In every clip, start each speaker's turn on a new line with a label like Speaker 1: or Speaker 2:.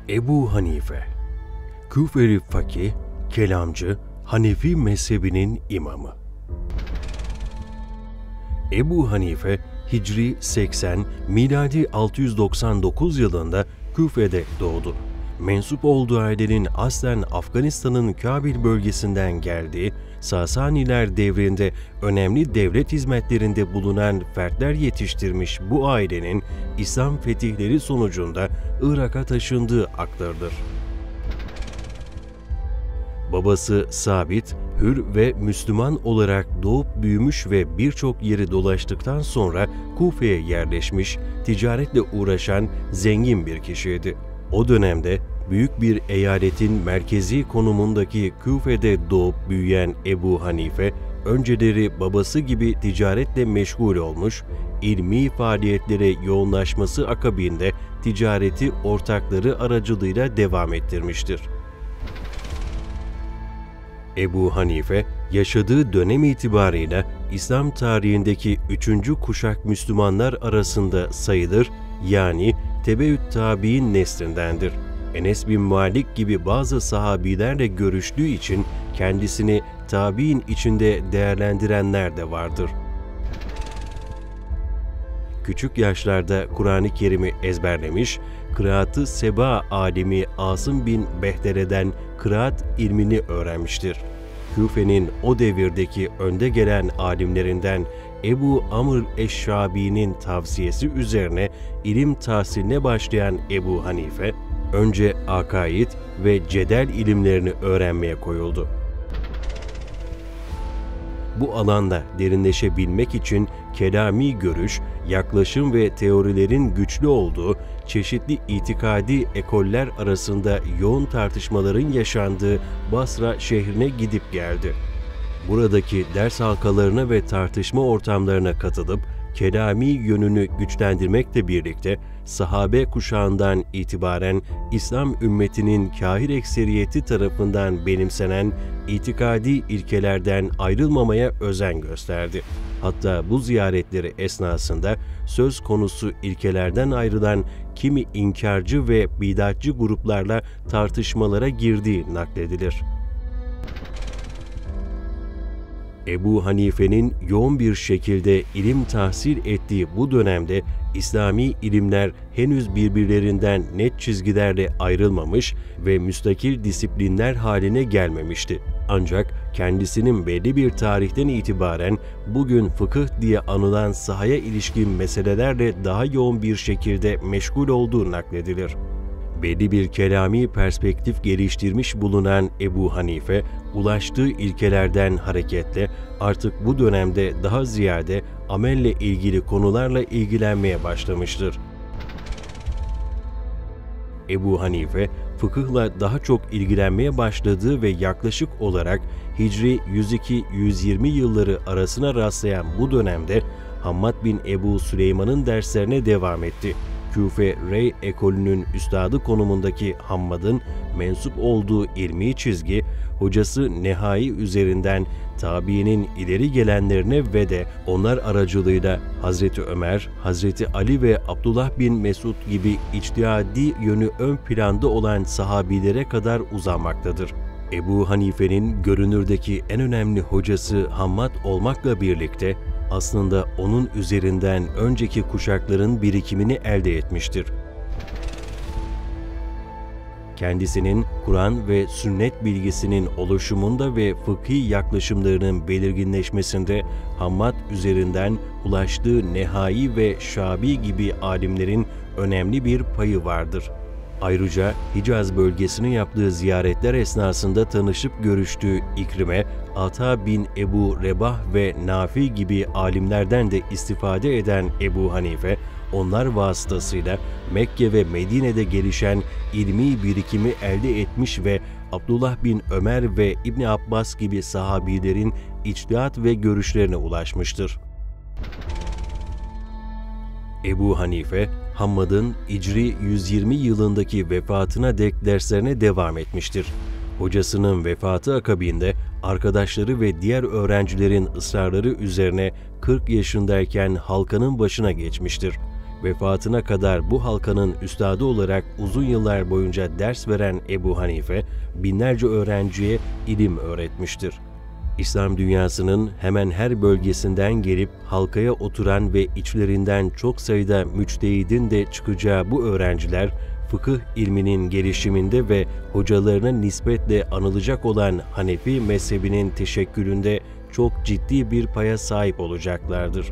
Speaker 1: Ebu Hanife, Küfeli fakih, kelamcı, Hanefi mezhebinin imamı. Ebu Hanife, Hicri 80, miladi 699 yılında Küfe'de doğdu. Mensup olduğu ailenin aslen Afganistan'ın Kabil bölgesinden geldiği, Sasaniler devrinde önemli devlet hizmetlerinde bulunan fertler yetiştirmiş bu ailenin İslam fetihleri sonucunda Irak'a taşındığı aktarılır. Babası Sabit, hür ve Müslüman olarak doğup büyümüş ve birçok yeri dolaştıktan sonra Kufe'ye yerleşmiş, ticaretle uğraşan zengin bir kişiydi. O dönemde büyük bir eyaletin merkezi konumundaki Küfe'de doğup büyüyen Ebu Hanife, önceleri babası gibi ticaretle meşgul olmuş, ilmi faaliyetlere yoğunlaşması akabinde ticareti ortakları aracılığıyla devam ettirmiştir. Ebu Hanife, yaşadığı dönem itibarıyla İslam tarihindeki 3. kuşak Müslümanlar arasında sayılır, yani Tebeü't Tabi'in neslindendir. Enes bin Malik gibi bazı sahabilerle görüştüğü için kendisini tabi'in içinde değerlendirenler de vardır. Küçük yaşlarda Kur'an-ı Kerim'i ezberlemiş, kıraatı seba alimi Asım bin Behtere'den kıraat ilmini öğrenmiştir. Küfe'nin o devirdeki önde gelen alimlerinden Ebu Amr eş-Şabi'nin tavsiyesi üzerine ilim tahsiline başlayan Ebu Hanife, önce akaid ve cedel ilimlerini öğrenmeye koyuldu. Bu alanda derinleşebilmek için kelami görüş, yaklaşım ve teorilerin güçlü olduğu, çeşitli itikadi ekoller arasında yoğun tartışmaların yaşandığı Basra şehrine gidip geldi. Buradaki ders halkalarına ve tartışma ortamlarına katılıp, kelami yönünü güçlendirmekle birlikte, sahabe kuşağından itibaren İslam ümmetinin kahir ekseriyeti tarafından benimsenen itikadi ilkelerden ayrılmamaya özen gösterdi. Hatta bu ziyaretleri esnasında söz konusu ilkelerden ayrılan kimi inkarcı ve bidatçı gruplarla tartışmalara girdiği nakledilir. Ebu Hanife'nin yoğun bir şekilde ilim tahsil ettiği bu dönemde İslami ilimler henüz birbirlerinden net çizgilerle ayrılmamış ve müstakil disiplinler haline gelmemişti. Ancak kendisinin belli bir tarihten itibaren bugün fıkıh diye anılan sahaya ilişkin meselelerle daha yoğun bir şekilde meşgul olduğu nakledilir. Belli bir kelami perspektif geliştirmiş bulunan Ebu Hanife, ulaştığı ilkelerden hareketle artık bu dönemde daha ziyade amelle ilgili konularla ilgilenmeye başlamıştır. Ebu Hanife, fıkıhla daha çok ilgilenmeye başladığı ve yaklaşık olarak Hicri 102-120 yılları arasına rastlayan bu dönemde Hammad bin Ebu Süleyman'ın derslerine devam etti. Küfe Rey ekolünün üstadı konumundaki Hammad'ın mensup olduğu ilmi çizgi, hocası Nehai üzerinden tabiinin ileri gelenlerine ve de onlar aracılığıyla Hazreti Ömer, Hazreti Ali ve Abdullah bin Mesud gibi içtihadi yönü ön planda olan sahabilere kadar uzanmaktadır. Ebu Hanife'nin görünürdeki en önemli hocası Hammad olmakla birlikte, aslında onun üzerinden önceki kuşakların birikimini elde etmiştir. Kendisinin Kur'an ve sünnet bilgisinin oluşumunda ve fıkhi yaklaşımlarının belirginleşmesinde Hammad üzerinden ulaştığı Nehai ve Şabi gibi alimlerin önemli bir payı vardır. Ayrıca Hicaz bölgesine yaptığı ziyaretler esnasında tanışıp görüştüğü İkrime, Ata bin Ebu Rebah ve Nafi gibi alimlerden de istifade eden Ebu Hanife, onlar vasıtasıyla Mekke ve Medine'de gelişen ilmi birikimi elde etmiş ve Abdullah bin Ömer ve İbni Abbas gibi sahabilerin içtihat ve görüşlerine ulaşmıştır. Ebu Hanife, Hammad'ın Hicri 120 yılındaki vefatına dek derslerine devam etmiştir. Hocasının vefatı akabinde arkadaşları ve diğer öğrencilerin ısrarları üzerine 40 yaşındayken halkanın başına geçmiştir. Vefatına kadar bu halkanın üstadı olarak uzun yıllar boyunca ders veren Ebu Hanife, binlerce öğrenciye ilim öğretmiştir. İslam dünyasının hemen her bölgesinden gelip halkaya oturan ve içlerinden çok sayıda müçtehidin de çıkacağı bu öğrenciler, fıkıh ilminin gelişiminde ve hocalarına nispetle anılacak olan Hanefi mezhebinin teşekkülünde çok ciddi bir paya sahip olacaklardır.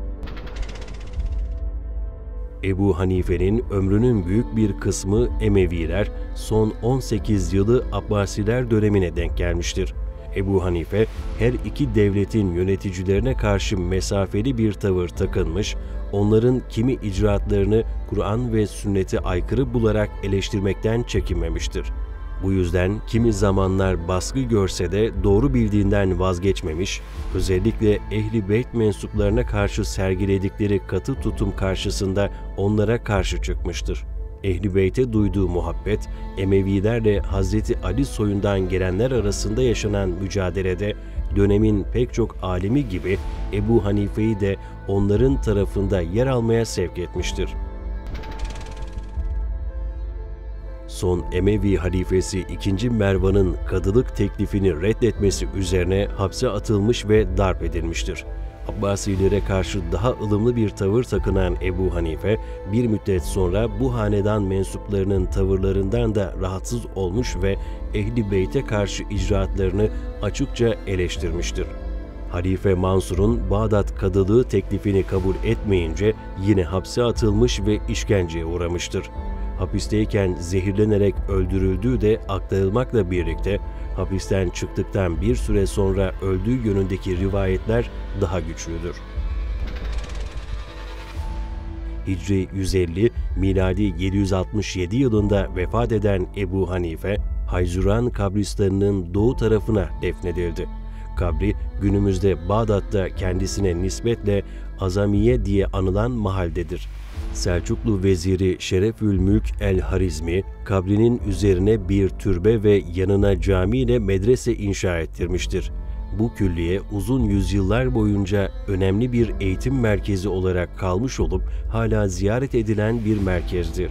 Speaker 1: Ebu Hanife'nin ömrünün büyük bir kısmı Emeviler, son 18 yılı Abbasiler dönemine denk gelmiştir. Ebu Hanife, her iki devletin yöneticilerine karşı mesafeli bir tavır takınmış, onların kimi icraatlarını Kur'an ve sünnete aykırı bularak eleştirmekten çekinmemiştir. Bu yüzden kimi zamanlar baskı görse de doğru bildiğinden vazgeçmemiş, özellikle Ehl-i Beyt mensuplarına karşı sergiledikleri katı tutum karşısında onlara karşı çıkmıştır. Ehl-i Beyt'e duyduğu muhabbet, Emevilerle Hazreti Ali soyundan gelenler arasında yaşanan mücadelede dönemin pek çok alimi gibi Ebu Hanife'yi de onların tarafında yer almaya sevk etmiştir. Son Emevi halifesi 2. Mervan'ın kadılık teklifini reddetmesi üzerine hapse atılmış ve darp edilmiştir. Abbasilere karşı daha ılımlı bir tavır takınan Ebu Hanife, bir müddet sonra bu hanedan mensuplarının tavırlarından da rahatsız olmuş ve Ehl-i Beyt'e karşı icraatlarını açıkça eleştirmiştir. Halife Mansur'un Bağdat kadılığı teklifini kabul etmeyince yine hapse atılmış ve işkenceye uğramıştır. Hapisteyken zehirlenerek öldürüldüğü de aktarılmakla birlikte hapisten çıktıktan bir süre sonra öldüğü yönündeki rivayetler daha güçlüdür. Hicri 150, miladi 767 yılında vefat eden Ebu Hanife, Hayzuran kabristanının doğu tarafına defnedildi. Kabri günümüzde Bağdat'ta kendisine nispetle Azamiye diye anılan mahaldedir. Selçuklu veziri Şerefülmülk el-Harizmi, kabrinin üzerine bir türbe ve yanına cami ile medrese inşa ettirmiştir. Bu külliye uzun yüzyıllar boyunca önemli bir eğitim merkezi olarak kalmış olup hala ziyaret edilen bir merkezdir.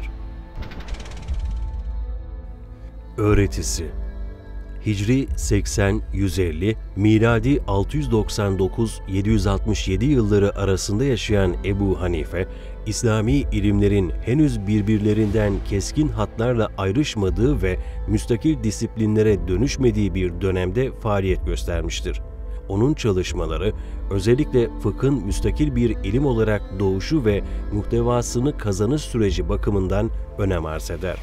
Speaker 1: Öğretisi Hicri 80-150, miladi 699-767 yılları arasında yaşayan Ebu Hanife, İslami ilimlerin henüz birbirlerinden keskin hatlarla ayrışmadığı ve müstakil disiplinlere dönüşmediği bir dönemde faaliyet göstermiştir. Onun çalışmaları, özellikle fıkhın müstakil bir ilim olarak doğuşu ve muhtevasını kazanış süreci bakımından önem arz eder.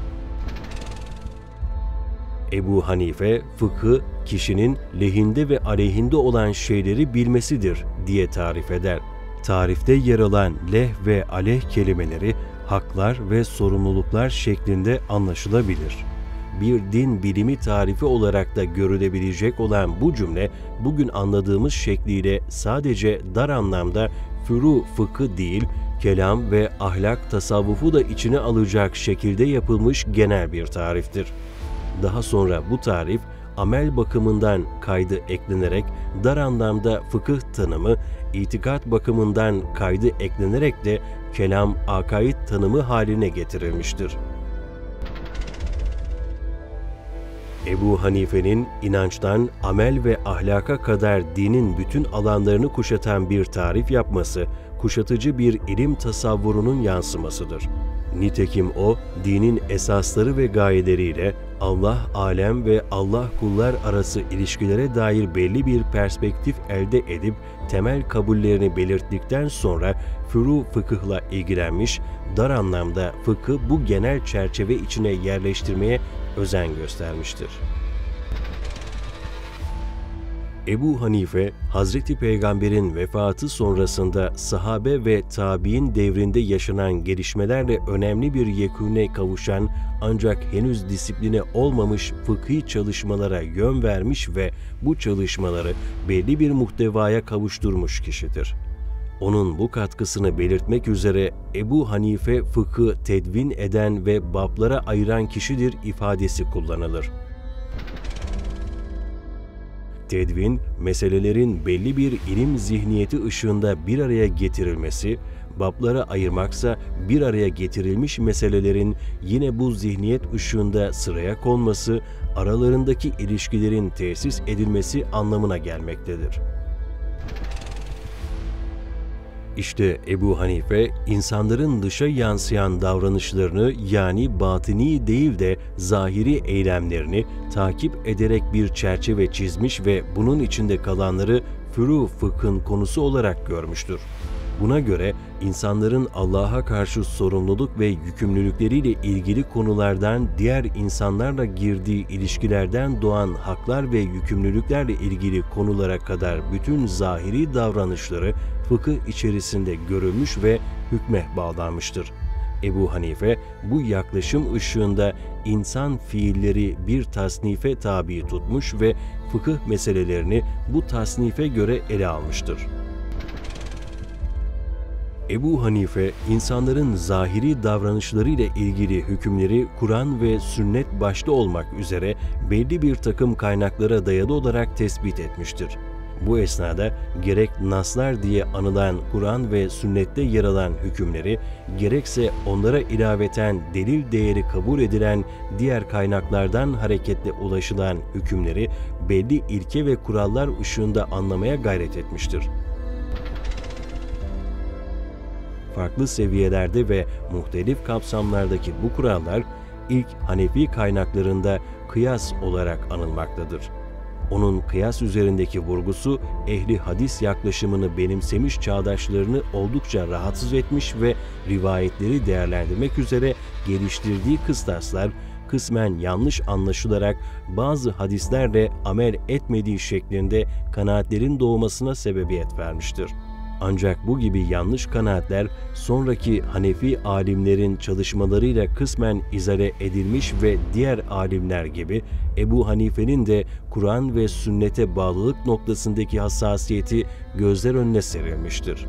Speaker 1: Ebu Hanife, fıkhı, kişinin lehinde ve aleyhinde olan şeyleri bilmesidir diye tarif eder. Tarifte yer alan leh ve aleyh kelimeleri, haklar ve sorumluluklar şeklinde anlaşılabilir. Bir din bilimi tarifi olarak da görülebilecek olan bu cümle, bugün anladığımız şekliyle sadece dar anlamda furu fıkhı değil, kelam ve ahlak tasavvufu da içine alacak şekilde yapılmış genel bir tariftir. Daha sonra bu tarif, amel bakımından kaydı eklenerek dar anlamda fıkıh tanımı, itikat bakımından kaydı eklenerek de kelam, akaid tanımı haline getirilmiştir. Ebu Hanife'nin inançtan amel ve ahlaka kadar dinin bütün alanlarını kuşatan bir tarif yapması, kuşatıcı bir ilim tasavvurunun yansımasıdır. Nitekim o, dinin esasları ve gayeleriyle Allah, alem ve Allah kullar arası ilişkilere dair belli bir perspektif elde edip temel kabullerini belirttikten sonra furu fıkıhla ilgilenmiş, dar anlamda fıkhı bu genel çerçeve içine yerleştirmeye özen göstermiştir. Ebu Hanife, Hazreti Peygamber'in vefatı sonrasında sahabe ve tabi'in devrinde yaşanan gelişmelerle önemli bir yekûne kavuşan ancak henüz disipline olmamış fıkhi çalışmalara yön vermiş ve bu çalışmaları belli bir muhtevaya kavuşturmuş kişidir. Onun bu katkısını belirtmek üzere Ebu Hanife fıkhı tedvin eden ve bablara ayıran kişidir ifadesi kullanılır. Tedvin, meselelerin belli bir ilim zihniyeti ışığında bir araya getirilmesi, bablara ayırmaksa bir araya getirilmiş meselelerin yine bu zihniyet ışığında sıraya konması, aralarındaki ilişkilerin tesis edilmesi anlamına gelmektedir. İşte Ebu Hanife, insanların dışa yansıyan davranışlarını yani batini değil de zahiri eylemlerini takip ederek bir çerçeve çizmiş ve bunun içinde kalanları furu fıkhın konusu olarak görmüştür. Buna göre insanların Allah'a karşı sorumluluk ve yükümlülükleriyle ilgili konulardan diğer insanlarla girdiği ilişkilerden doğan haklar ve yükümlülüklerle ilgili konulara kadar bütün zahiri davranışları fıkıh içerisinde görülmüş ve hükme bağlanmıştır. Ebu Hanife bu yaklaşım ışığında insan fiilleri bir tasnife tabi tutmuş ve fıkıh meselelerini bu tasnife göre ele almıştır. Ebu Hanife, insanların zahiri davranışlarıyla ilgili hükümleri Kur'an ve sünnet başta olmak üzere belli bir takım kaynaklara dayalı olarak tespit etmiştir. Bu esnada gerek naslar diye anılan Kur'an ve sünnette yer alan hükümleri, gerekse onlara ilaveten delil değeri kabul edilen diğer kaynaklardan hareketle ulaşılan hükümleri belli ilke ve kurallar ışığında anlamaya gayret etmiştir. Farklı seviyelerde ve muhtelif kapsamlardaki bu kurallar ilk Hanefi kaynaklarında kıyas olarak anılmaktadır. Onun kıyas üzerindeki vurgusu ehli hadis yaklaşımını benimsemiş çağdaşlarını oldukça rahatsız etmiş ve rivayetleri değerlendirmek üzere geliştirdiği kıstaslar kısmen yanlış anlaşılarak bazı hadislerle amel etmediği şeklinde kanaatlerin doğmasına sebebiyet vermiştir. Ancak bu gibi yanlış kanaatler sonraki Hanefi alimlerin çalışmalarıyla kısmen izale edilmiş ve diğer alimler gibi Ebu Hanife'nin de Kur'an ve sünnete bağlılık noktasındaki hassasiyeti gözler önüne serilmiştir.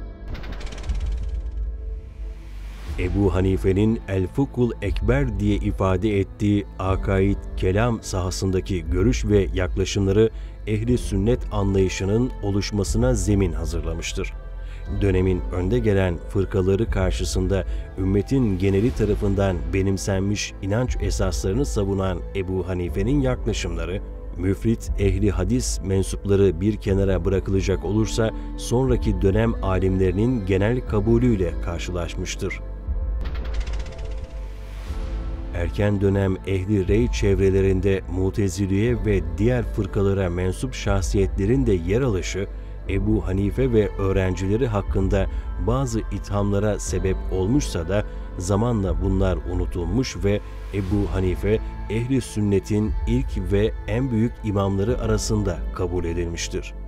Speaker 1: Ebu Hanife'nin El-Fukul Ekber diye ifade ettiği akaid, kelam sahasındaki görüş ve yaklaşımları ehli sünnet anlayışının oluşmasına zemin hazırlamıştır. Dönemin önde gelen fırkaları karşısında ümmetin geneli tarafından benimsenmiş inanç esaslarını savunan Ebu Hanife'nin yaklaşımları, müfrit ehli hadis mensupları bir kenara bırakılacak olursa sonraki dönem alimlerinin genel kabulüyle karşılaşmıştır. Erken dönem ehli rey çevrelerinde Mutezile'ye ve diğer fırkalara mensup şahsiyetlerin de yer alışı, Ebu Hanife ve öğrencileri hakkında bazı ithamlara sebep olmuşsa da zamanla bunlar unutulmuş ve Ebu Hanife, ehli sünnetin ilk ve en büyük imamları arasında kabul edilmiştir.